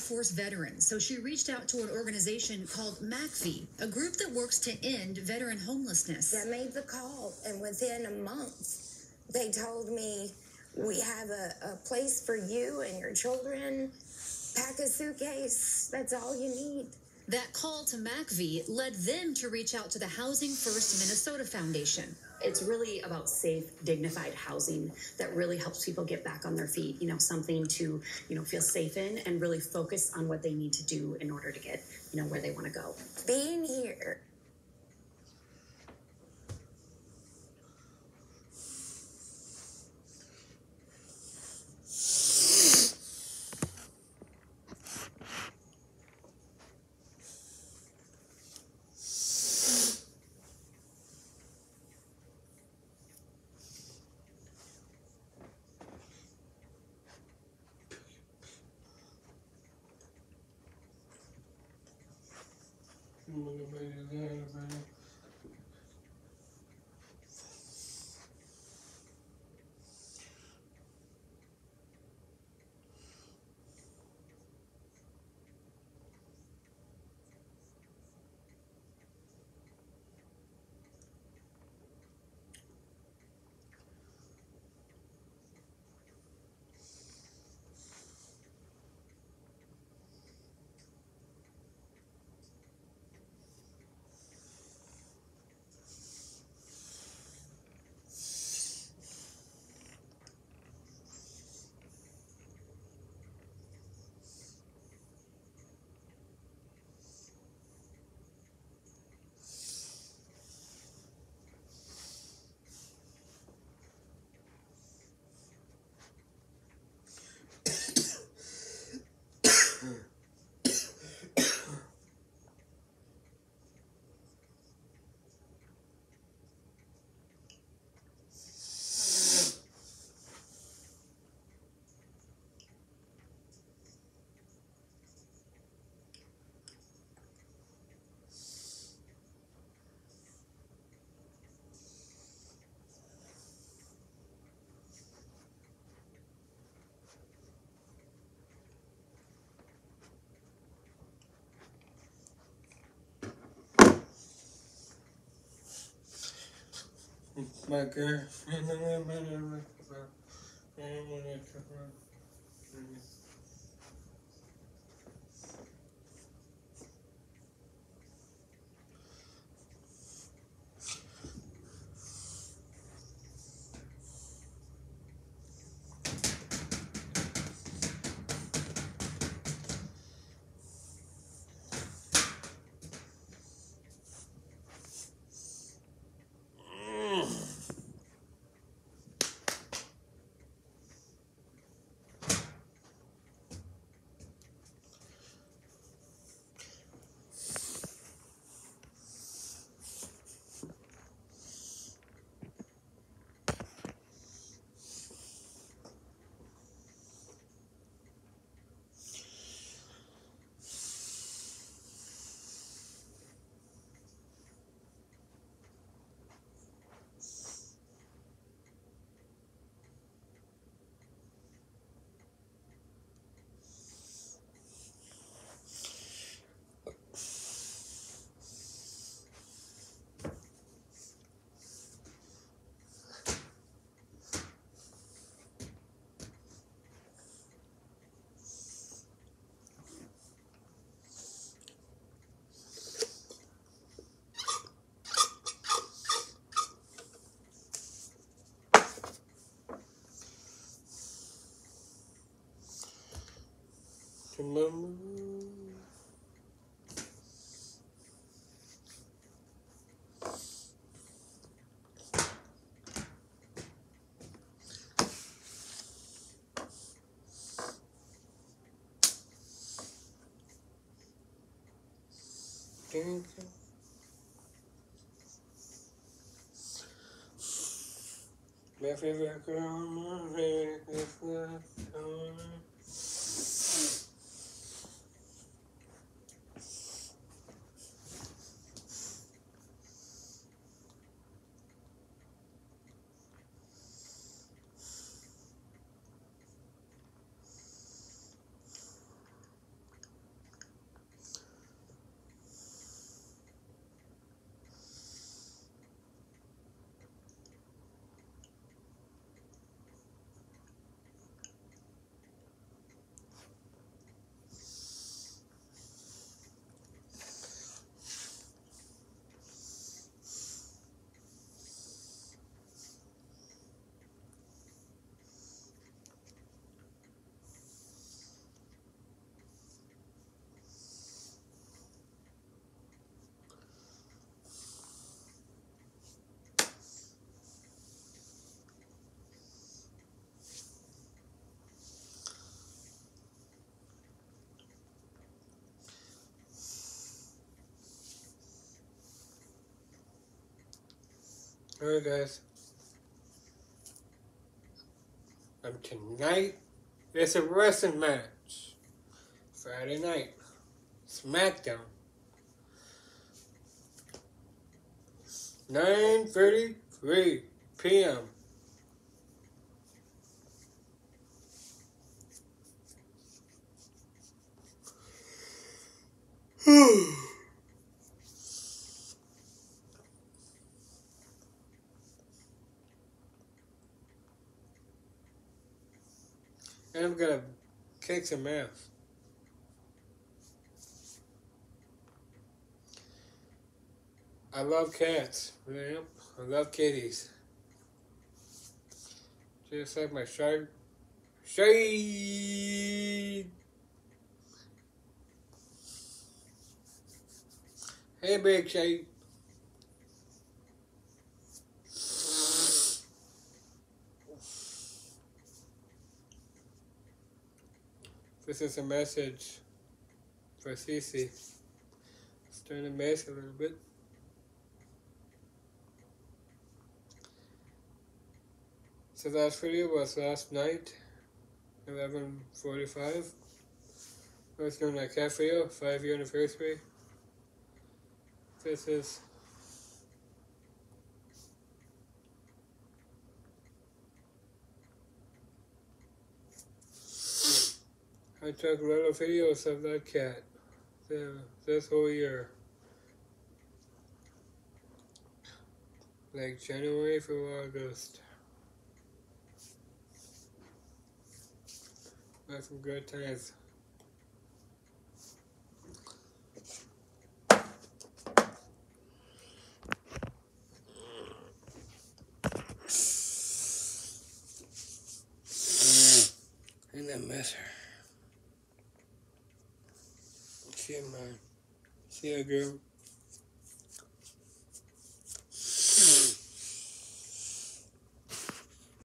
Force veterans, so she reached out to an organization called MACV, a group that works to end veteran homelessness. I made the call, and within a month, they told me, we have a place for you and your children. Pack a suitcase. That's all you need. That call to MACV led them to reach out to the Housing First Minnesota Foundation. It's really about safe, dignified housing that really helps people get back on their feet, something to, feel safe in and really focus on what they need to do in order to get, where they want to go. Being here. My girl. My favorite girl, my favorite girl. Alright, guys. Tonight, it's a wrestling match. Friday night. SmackDown. 9:33 p.m. And I'm gonna kick some ass. I love cats. Yep, I love kitties. Just like my Shade. Hey, Big Shade. This is a message for Cece. Let's turn the mask a little bit. So last video was last night, 11:45. I was doing that cat video, 5-year anniversary. This is I took a lot of videos of that cat this whole year. Like January through August. Had some good times. And I miss her. See you, man. See you, girl.